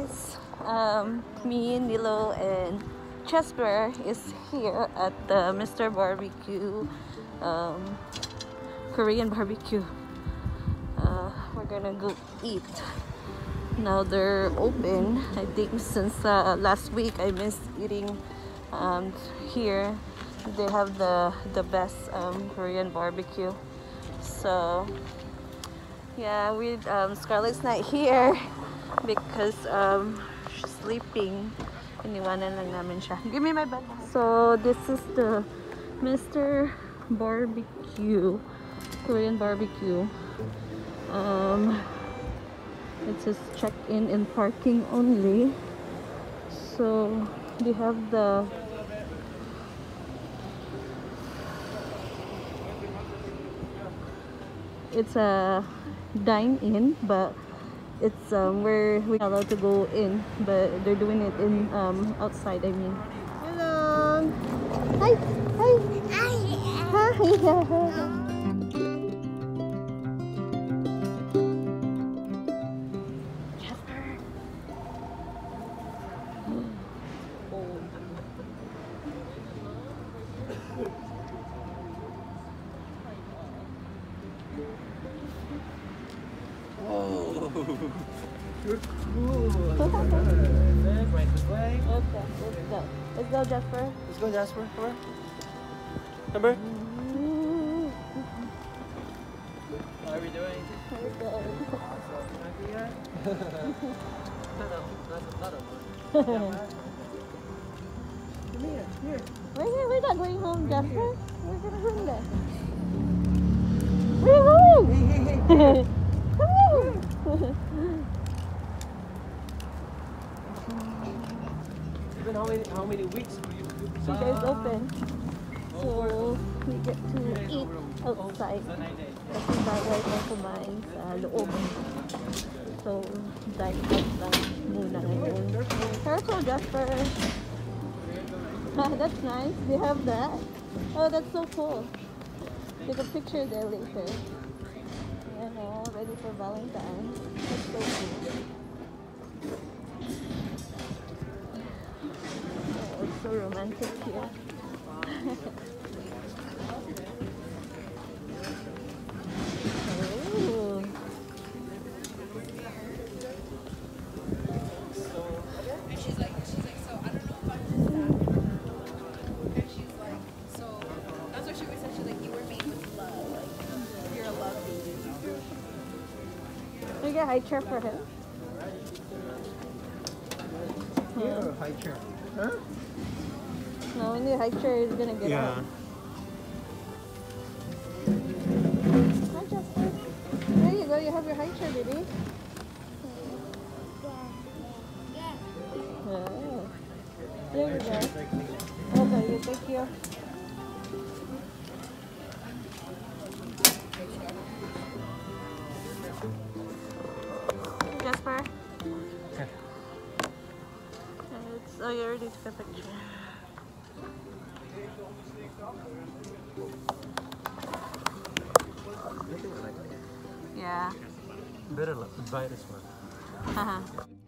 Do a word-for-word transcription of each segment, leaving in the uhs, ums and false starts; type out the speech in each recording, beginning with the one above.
guys, um, me, Nilo, and Chesper is here at the Mister Barbecue, um, Korean barbecue. Uh, we're gonna go eat. Now they're open. I think since uh, last week I missed eating um, here. They have the the best um, Korean barbecue. So yeah, we um, Scarlett's not here because um, she's sleeping. Iniwanan lang namin siya. Give me my bag. So this is the Mister Barbecue, Korean barbecue. Um, it says check-in and parking only. So they have the it's a dine-in, but it's um, where we're not allowed to go in, but they're doing it in um, outside. I mean, hello, hi, hi, hi, hi. You're cool. Right this way. Okay, let's go. Let's go, Jasper. Let's go, Jasper. Come on. Remember? How are we doing? We're good. Come here, here. We're, here, we're not going home, Jasper. We're gonna go in there. We're home! Hey, hey, hey. Come on! It's been how many, how many weeks for you? You guys open. So, we get to eat outside. Kasi bagay na kumain sa loob. So, dine out lang muna ngayon. Careful, Jasper. That's nice. They have that. Oh, that's so cool. Take a picture there later. You know, ready for Valentine's. That's so cool. Oh, it's so romantic here. Oh. And she's like, she's like, so I don't know if I'm just that. And she's like, so that's what she always said. She's like, you were made with love. Like, you're a love baby. Can we get a high chair for him? Here or high chair? Huh? No, we need a high chair. He's gonna get Yeah. out. Hi, Jasper. There you go. You have your high chair, baby. Oh. There you go. Okay, you thank you. Jasper. Okay. It's, oh, you already took a picture. Yeah. Better buy this one. Haha.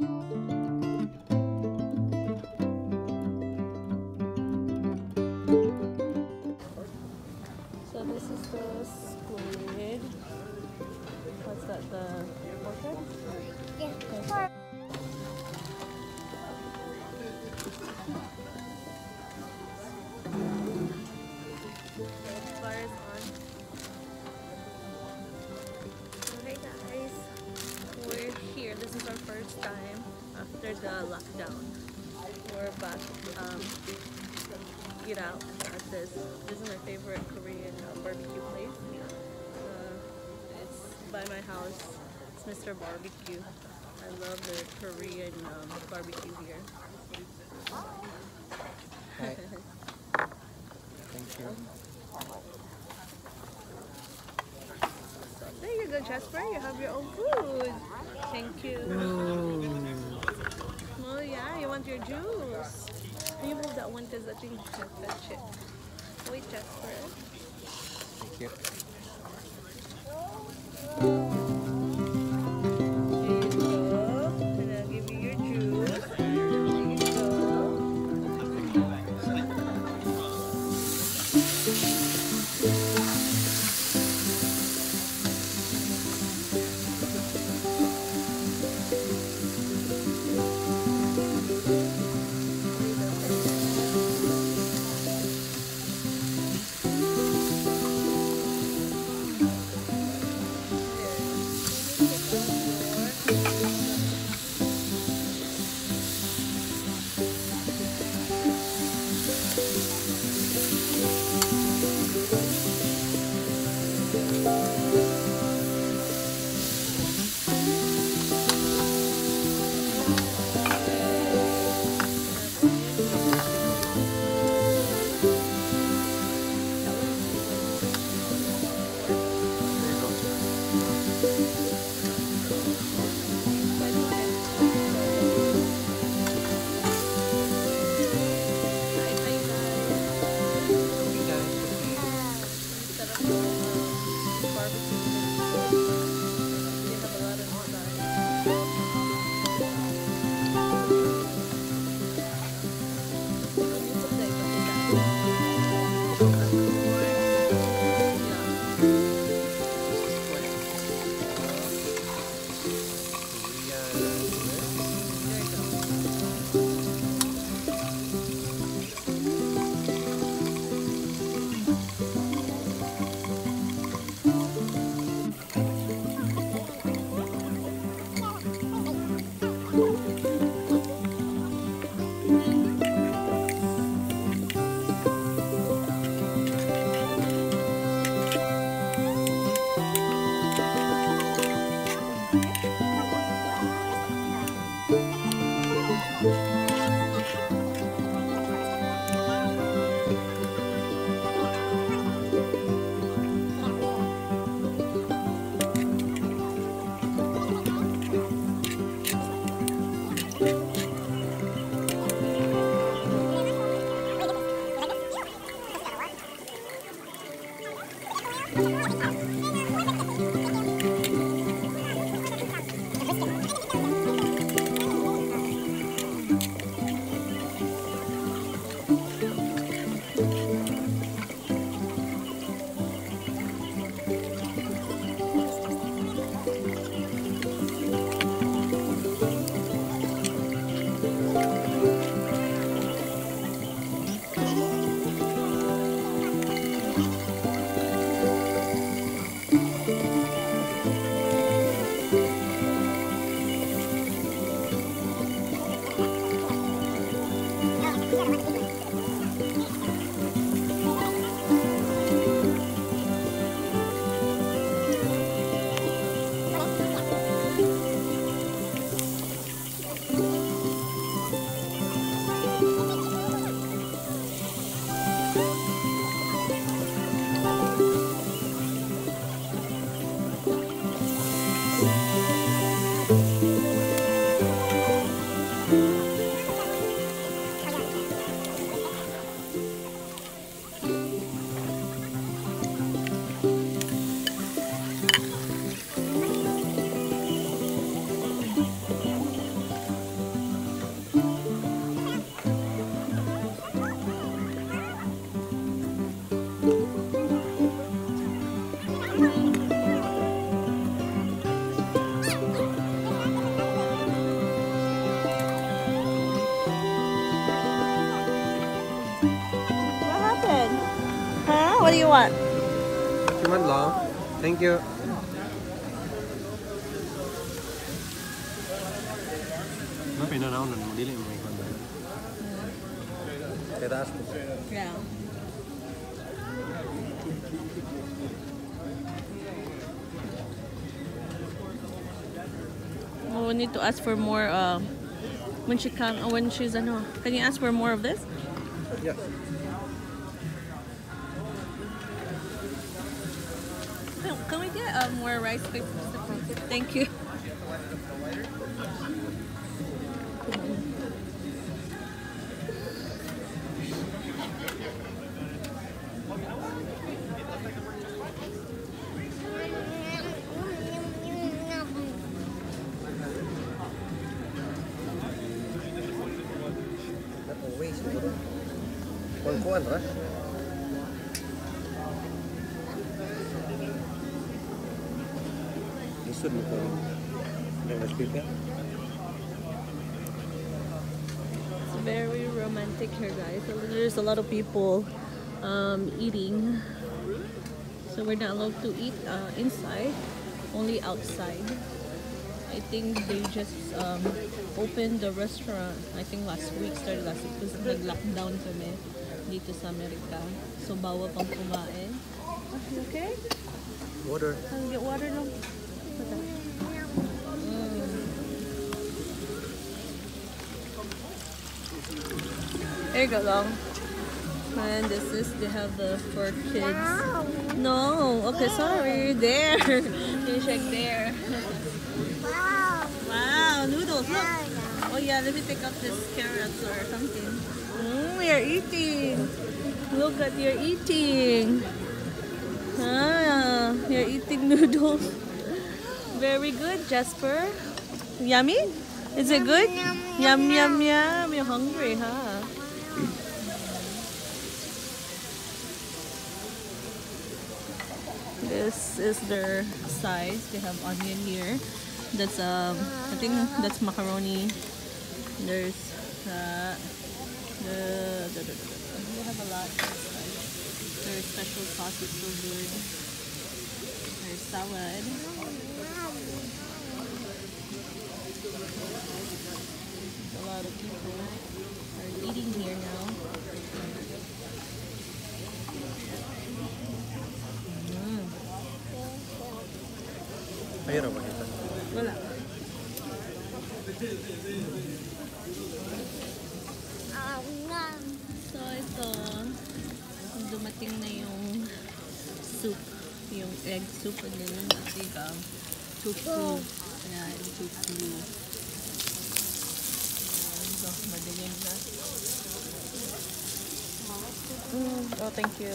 So this is the squid. What's that? The portrait? Yeah. Fire's on. Okay guys, we're here. This is our first time after the lockdown. We're back um, eat out at this. This is my favorite Korean uh, barbecue place. Uh, it's by my house. It's Mister Barbecue. I love the Korean um, barbecue here. Hi. Thank you. So there you go, Jasper. You have your own food. Thank you. Oh yeah, you want your juice. Can you move that one because I think you can't touch it. Wait, Jasper. Thank you. There you go. And I'll give you your juice. What happened? Huh? What do you want? You want long? Thank you. Nó phải nó nấu mình đi lại mày còn đấy. Cái taas. Yeah. Oh, we need to ask for more. Uh, when she come, uh, when she's ano, can you ask for more of this? Yes. Can, can we get uh, more rice, please? Thank you. Uwi siguro. Kuan-kuan ra. Lisod mo ko. Yung speaker. It's very romantic here, guys. So there's a lot of people um, eating. So we're not allowed to eat uh, inside, only outside. I think they just um, opened the restaurant, I think last week, started last week, because nag-lockdown kami dito sa Amerika. So bawal pang kumain. Ah, you okay? Water. I'll get water lang. Mm. There you go, long. And this is, they have the for kids. No, okay, sorry. There. You check there. Wow, noodles, look. Oh yeah, let me pick up this carrots or something. Mm, you're eating. Look at you're eating. Ah, you're eating noodles. Very good, Jasper. Yummy? Is it good? Yum, yum, yum. You're hungry, huh? This is their size. They have onion here. That's um, I think that's macaroni. There's uh, the, the, the, the, the they have a lot. Their special sauce is so good. There's salad. A lot of people are eating here now. Mm. Ayun ba ito? Wala. egg soup and then I think um, tofu. Yeah, and tofu. So, madilim na. Mm, oh, thank you.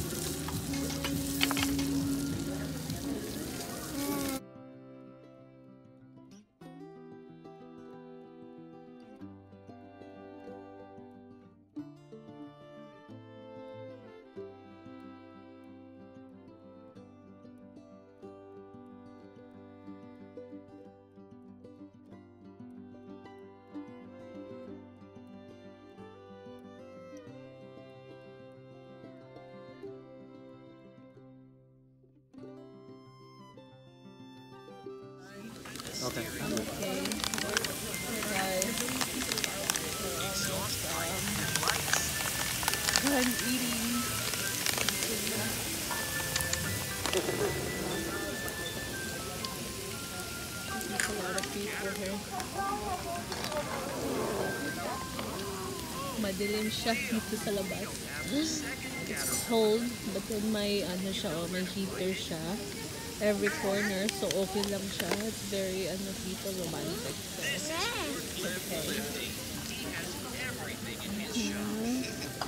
Okay. Okay. Guys. Um, I'm eating. There's a lot of people here. Madilim siya dito sa labas. It's cold, but then may ano siya, oh, may heater siya. Every corner, so okay lang siya. It's very ano dito romantic. So okay. Mm-hmm.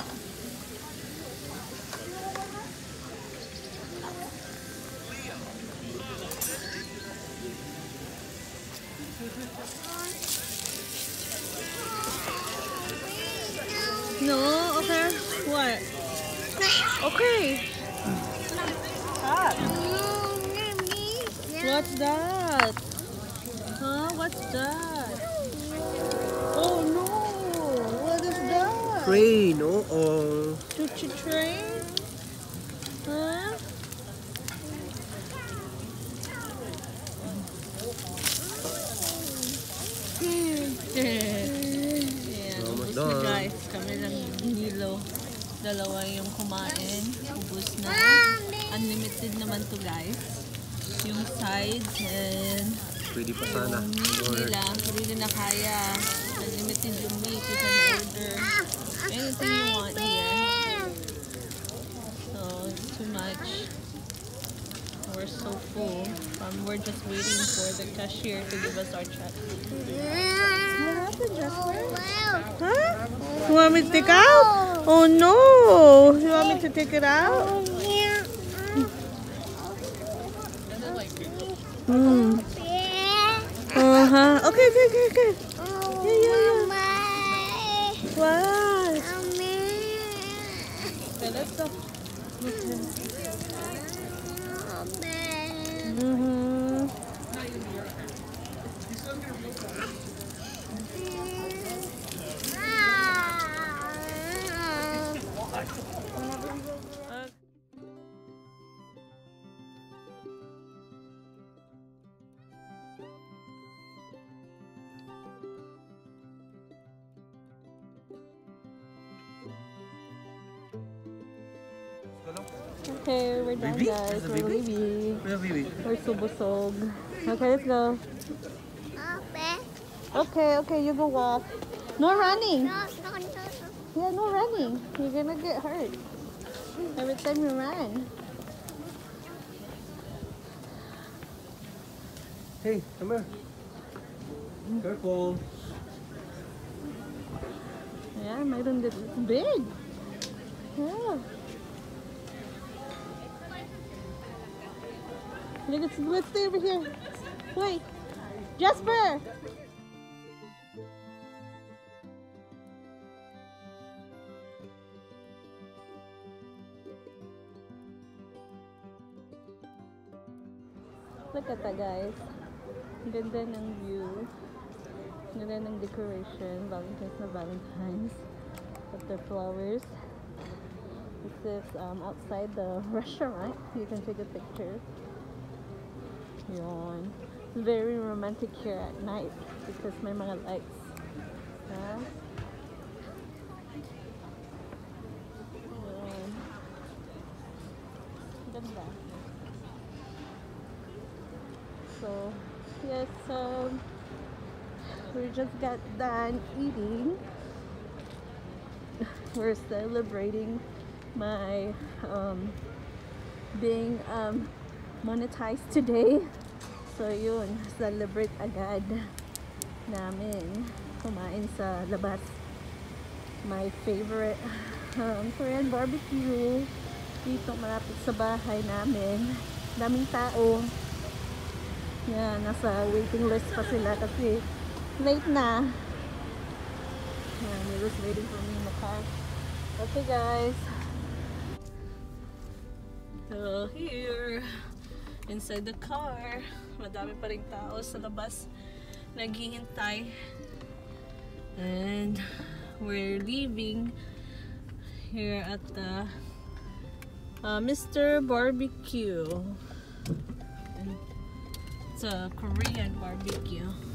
No, okay. What? Okay. Stop. What's that? Huh? What's that? Oh no! What is that? Train, oo. Choo-choo train? Huh? Yeah, ubus na guys. Kami lang Nilo. Dalawa yung kumain. Ubus na. Unlimited naman to guys. Yung sides and Pwede pa sana. yung meat nila, hindi na kaya. Unlimited yung meat, you can order anything you want here. So, it's too much. We're so full. Um, we're just waiting for the cashier to give us our check. What happened, Jasper? Huh? You want me to take it out? Oh no! You want me to take it out? Mm. Uh-huh. Okay, okay, okay, okay. Yeah, yeah, yeah. What? Okay, let's go. Okay. Mm-hmm. Okay, we're done, Baby? guys. There's a We're baby? leaving. Where baby? We're so busog. Okay, let's go. Okay, okay, you go walk. No running. Yeah, no running. You're gonna get hurt every time you run. Hey, come here. Careful. Yeah, mayroon din. It's big. Yeah. Look, it's, let's stay over here. Wait. Jasper! Look at that, guys. Ganda ng view. Ganda ng decoration. Valentine's na Valentine's. With the flowers. This is um, outside the restaurant. You can take a picture. Yun. It's very romantic here at night because may mga lights. Yeah. Yun. Ganda. So, yes, um, we just got done eating. We're celebrating my um, being um, monetized today. So yun, celebrate agad namin kumain sa labas. My favorite um, Korean barbecue dito malapit sa bahay namin. Daming tao. Yan, nasa waiting list pa sila kasi late na. Yan, they was waiting for me in the car. Okay guys. So here, inside the car, madami pa rin tao sa labas naghihintay. And we're leaving here at the uh, Mister Barbecue. It's a Korean barbecue.